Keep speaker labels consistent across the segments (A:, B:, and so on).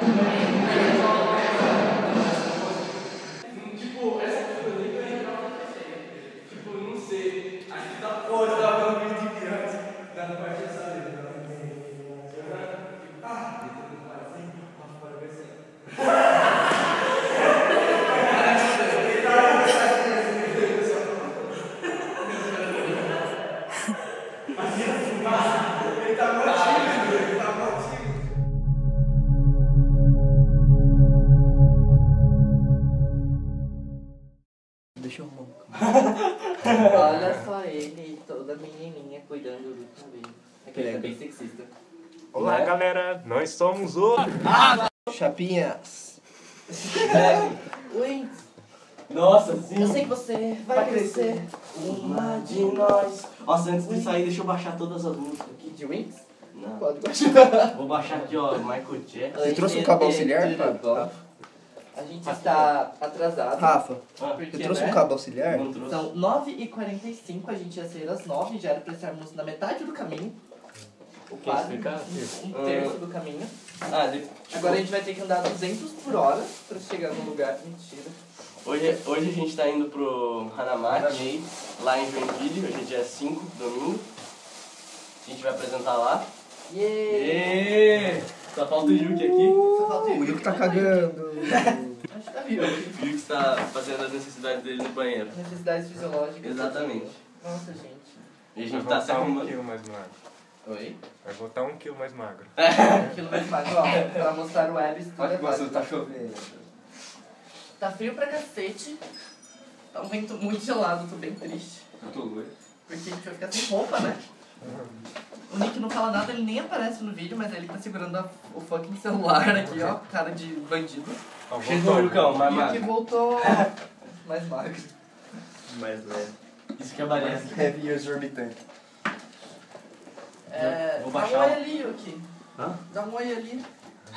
A: Tipo, essa coisa nem vai entrar pra você. Tipo, não sei. Aqui tá fora, tá falando vídeo de criança. Dá pra parte dessa letra. Ah, depois não faz assim. Lá fora vai ser. Ele tá motivo, ele tá motivo.
B: Deixa eu arrumar.
C: Olha só ele, toda menininha cuidando do cabelo. Aquele é bem sexista.
D: Olá, galera, nós somos o...
B: Chapinhas.
C: Oi,
B: Nossa, sim.
C: eu sei que você vai crescer.
B: Uma de nós. Nossa, antes de sair, deixa eu baixar todas as músicas aqui.
C: De Wings?
B: Não.
C: Pode baixar.
B: Vou baixar aqui, ó, Michael Jackson.
C: Oi,
E: trouxe um cabo auxiliar,
C: tudo bom?
E: Rafa?
C: A gente está atrasado.
E: Rafa,
C: Porque,
E: você trouxe
C: né,
E: um cabo auxiliar?
B: Não trouxe.
C: São 9h45, a gente ia sair às 9h, já era pra estarmos na metade do caminho. O quase
B: explicar?
C: um terço do caminho.
B: Ah,
C: Agora a gente vai ter que andar 200 por hora pra chegar no lugar. Mentira.
B: hoje a gente tá indo pro Hanamaki, lá em Joinville. Hoje é dia 5, domingo. A gente vai apresentar lá.
C: Yeah!
B: Só falta o Yuki aqui.
C: Só falta
E: O Yuki tá cagando.
C: Acho que tá vivo.
B: O Yuki está fazendo as necessidades dele no banheiro.
C: Necessidades fisiológicas.
B: Exatamente.
C: Nossa, gente.
B: E a
D: Vai
B: gente tá se
D: voltar 1
B: arrumando.
D: quilo mais magro.
C: Oi?
D: Vai voltar 1 quilo mais magro.
C: Aquilo mais magro, ó. Pra mostrar o web.
E: Olha que você tá chovendo.
C: Tá frio pra cacete. Tá um vento muito gelado, tô bem triste.
B: Eu tô doido.
C: Porque a gente vai ficar sem roupa, né? O Nick não fala nada, ele nem aparece no vídeo, mas ele tá segurando o fucking celular aqui, ó. Cara de bandido.
D: Ó,
B: Chegou o
D: voltou.
B: Lucão, mais
C: E o que
B: magro.
C: voltou mais magro.
E: Mais leve.
B: Isso que é bariátrico.
E: Mais leve e exorbitante.
B: Vou
C: Dá um
B: baixar
C: oi
B: o-
C: ali, Yuki.
B: Hã?
C: Dá um oi ali.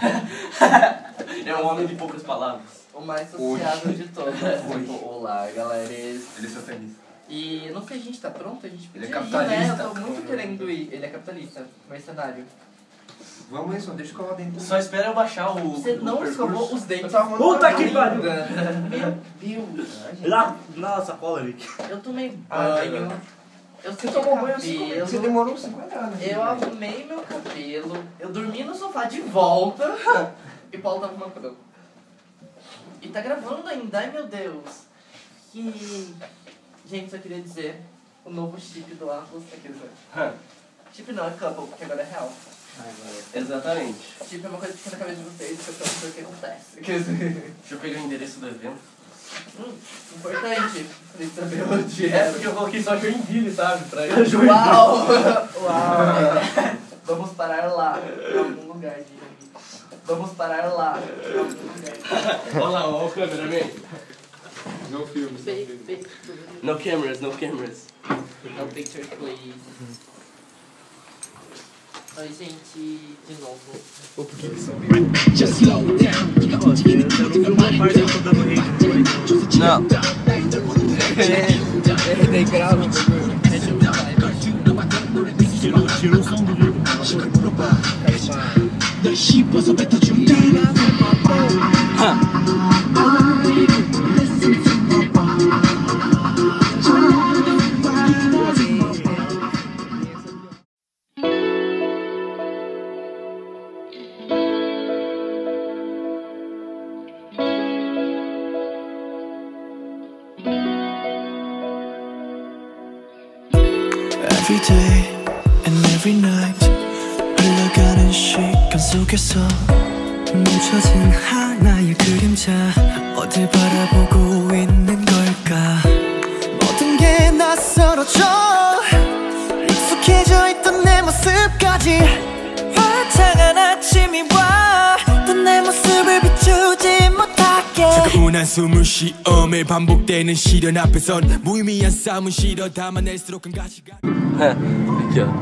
B: É um homem de poucas palavras.
C: O mais sociável de todos. Tipo, olá, galera.
E: Ele é satanista.
C: E não sei, a gente tá pronto? A gente podia
E: Ele é
C: ir, né?
E: capitalista.
C: Eu tô muito querendo ir. Ele é capitalista, mercenário.
E: Vamos aí, só deixa eu colar dentro.
B: Só espera eu baixar o.
C: Você
B: o
C: não
B: percurso.
C: escovou os dentes.
E: Eu tava arrumando
F: Puta
E: uma
F: que
E: coisa.
F: pariu!
C: Meu Deus.
F: Lá na sacola ali.
C: Eu tomei
E: Ah,
C: banho. Eu
E: Você
C: sequei
E: tomou banho 5
C: cabelo.
E: Você demorou uns 50 anos.
C: Eu arrumei meu cabelo. Eu dormi no sofá de volta. E Paulo tava arrumando. E tá gravando ainda. Ai, meu Deus. Que... Gente, só queria dizer o novo chip do Atlas. Aqueles, né? Chip não, é couple, porque agora é real.
B: Exatamente.
C: Chip é uma coisa que fica na cabeça de vocês, que eu não sei o que acontece.
B: Deixa eu pegar o endereço do evento.
C: Importante. Pra gente saber onde
B: É porque eu coloquei só Joinville, sabe? Pra
C: Uau! Uau! Vamos parar lá, em algum lugar de Joinville. Vamos parar lá, em algum lugar.
B: Olha lá, olha o cameraman.
D: No filme.
B: No cameras, no cameras.
C: No picture, please. Oi, gente, de novo.
B: Não.
E: Daí grava.
F: Tirou o som do vídeo.
G: Every day and every night 흘러가는 시간 속에서 멈춰진 하나의 그림자 어딜 바라보고 있는 걸까 모든 게 낯설어져 익숙해져 있던 내 모습까지 화창한 아침이 와 또 내 모습을 비추지 못하게 차가운 한숨을 쉬어 매일 반복되는 시련 앞에선 무의미한 싸움은 싫어 담아낼수록 큰 가치가
B: Aqui, ó.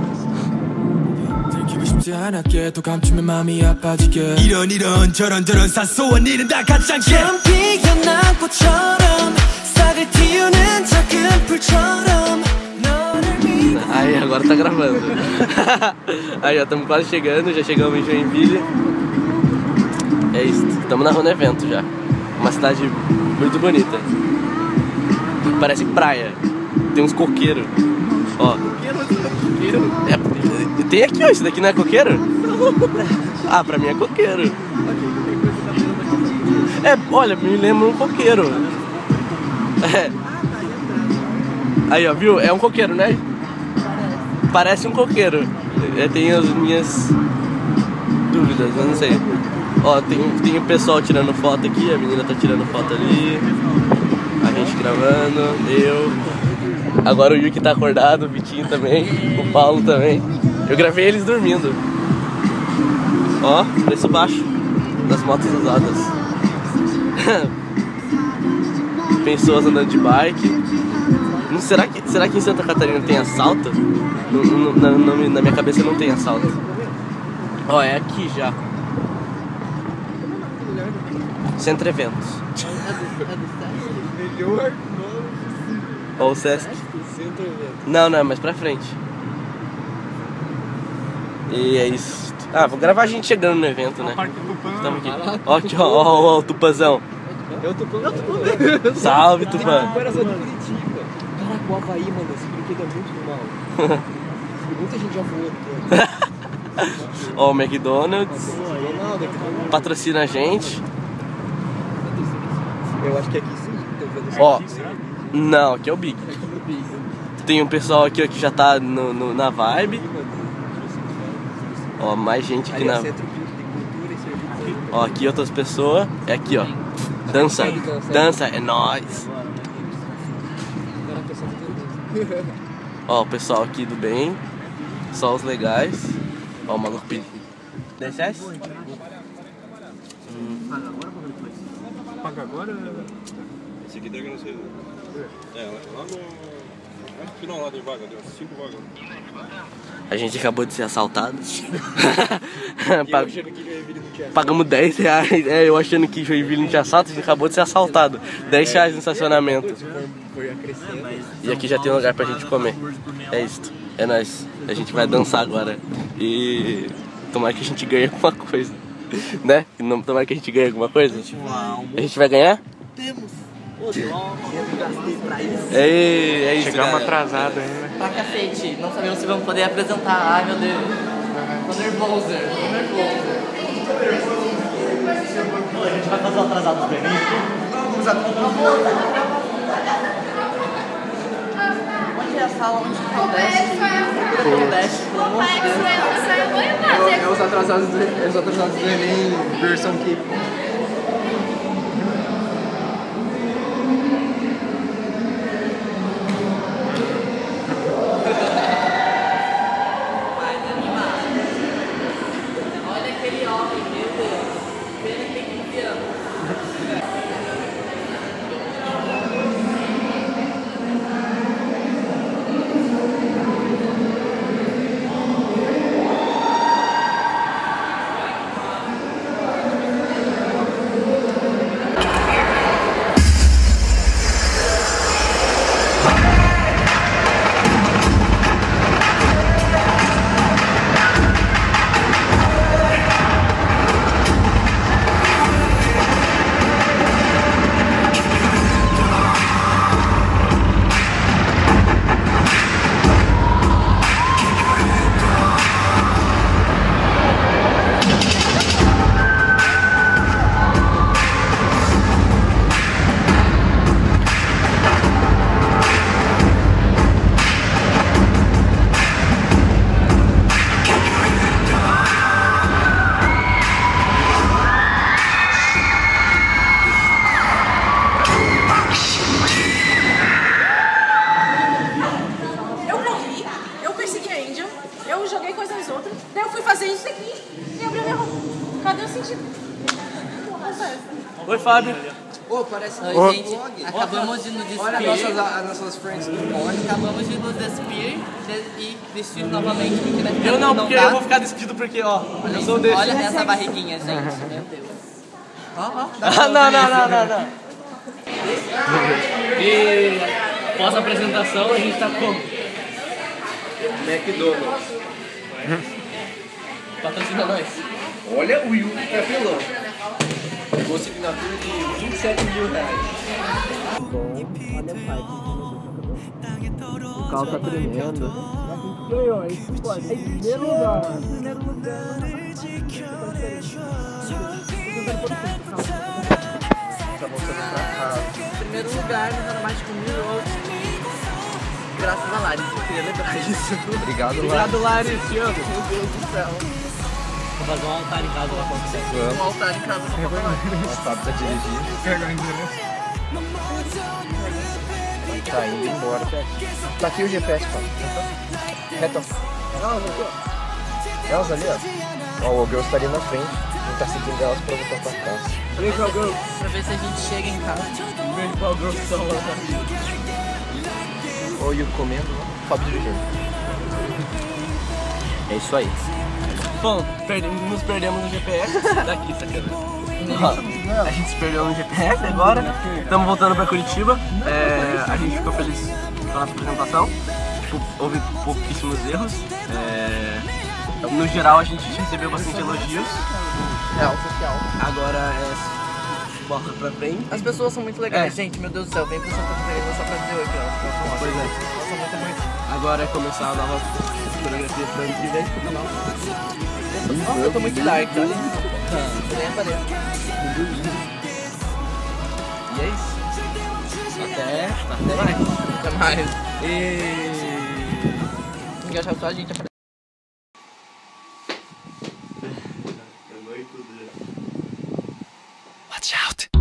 G: 들키고 싶지 않았게 또 감추면 마음이 아파지게 이런 저런 사소한 일은 다 가짜게 처음 피어난 꽃처럼 싹을 틔우는 작은 풀처럼 너를 믿어.
B: Aí, agora tá gravando. Aí, ó, estamos quase chegando, já chegamos em Joinville. É isso, estamos na Rua Evento já. Uma cidade muito bonita. Parece praia. Tem uns coqueiros. Ó. Tem aqui, ó. Esse daqui não é coqueiro? Ah, pra mim é coqueiro. É, olha, me lembra um coqueiro. É. Aí, ó, viu? É um coqueiro, né? Parece um coqueiro. Tem as minhas dúvidas, eu não sei. Ó, tem o pessoal tirando foto aqui, a menina tá tirando foto ali. A gente gravando, eu. Agora o Yuki tá acordado, o Vitinho também, o Paulo também. Eu gravei eles dormindo. Ó, preço baixo das motos usadas. Pessoas andando de bike. Será que em Santa Catarina tem assalto? Na minha cabeça não tem assalto. Ó, é aqui já. Centro Eventos.
E: Melhor nome
B: Ó o Sesc.
E: Centro Eventos.
B: Não, é mais pra frente. E é isso. Ah, vou gravar a gente chegando no evento, né? Estamos aqui. Ó, aqui, ó, o Tupazão.
E: É o Tupã.
B: Salve, Tupã.
E: Era só de Curitiba. Caraca, o Havaí, mano, esse brinquedo é muito normal. Muita gente já voou.
B: Ó, o McDonald's.
E: Ronaldo,
B: Patrocina a gente.
E: eu acho que aqui sim.
B: Ó, não, aqui é o Big. Tem um pessoal aqui ó, que já tá na vibe. Ó, mais gente aqui na.
E: Centro de Cultura e Serviço.
B: Ó, aqui outras pessoas. É aqui, ó. Dança. Dança, é nóis. Ó, o pessoal aqui do bem. Só os legais. Ó, o maluco pedindo. 10 reais?
D: Paga agora?
H: Esse aqui deve não ser. É, lá no final lá de vaga, deu 5 vagas.
B: A gente acabou de ser assaltado.
E: Achando que Joinville não tinha.
B: Pagamos 10 reais. É, eu achando que Joinville não tinha assalto, a gente acabou de ser assaltado. 10 reais no estacionamento.
E: Foi acrescentando.
B: E aqui já tem um lugar pra gente comer. É isso. É nóis. A gente vai dançar agora. E tomara que a gente ganhe alguma coisa. Né? Tomara que a gente ganhe alguma coisa. A gente vai ganhar?
C: Temos. Eu gastei pra isso.
B: É isso.
D: Chegamos
B: galera.
D: atrasados ainda.
C: Pra cacete, não sabemos se vamos poder apresentar. Ai meu Deus. Tô nervoso.
F: A gente vai fazer o atrasado do Benin.
C: Onde é a sala? Onde está o Dash? Pelo amor de Deus.
E: É os atrasados do Enem, versão que.
C: Olha aquele homem, meu Deus. Pena que tem 15 anos.
B: Oi, Fábio.
E: Ô, parece que
C: Oi, gente. Acabamos de nos despir.
E: Olha as nossas friends do pod.
C: Acabamos de nos despir e vestir novamente porque vai ficar
B: Eu não, porque
C: dá.
B: eu vou ficar despido porque, ó, eu sou desse.
C: Olha essa barriguinha, gente. Meu Deus.
B: Ah, não. E pós-apresentação a gente tá com
E: McDonald's.
B: patrocina nós.
E: Olha o Yuki que apelou.
B: Pegou assinatura de 27 mil reais. O carro tá tremendo.
E: Ganhou, é isso, pode. Em primeiro lugar.
B: Tá voltando pra casa.
C: Em primeiro lugar, levando mais de 1.000 euros. Graças a Lari, eu queria lembrar disso.
B: Obrigado,
E: Obrigado, Lari, te amo.
C: Meu Deus do céu.
F: Vou fazer um altar em casa lá pra você.
C: Um altar em casa pra papai.
B: Não sabe pra dirigir. Tá indo embora. Tá aqui o GPS, pô. Reto. Elas ali, ó. Ó, o Girls tá ali na frente. A gente tá seguindo elas pra voltar pra casa.
C: Pra ver se a gente chega em casa.
B: Ou o comendo, Fábio dirigindo. É isso aí. Bom, nos perdemos no GPS. Daqui, sacana. A gente se perdeu no GPS agora. Estamos voltando pra Curitiba. A gente ficou feliz com a nossa apresentação. Tipo, houve pouquíssimos erros. No geral, a gente recebeu bastante elogios.
C: Real social.
B: Agora bola pra frente.
C: As pessoas são muito legais, gente. Meu Deus do céu, vem pra Santa Catarina só pra dizer oi pra elas.
B: Pois é.
C: Nossa, muito.
B: Agora é começar a nova coreografia pro ano que vem.
C: Nossa, eu tô muito dark, olha. Nem apareço.
B: E é isso. Até mais.
C: Até mais.
B: E...
C: Engraçado só a gente aparece.
G: Watch out!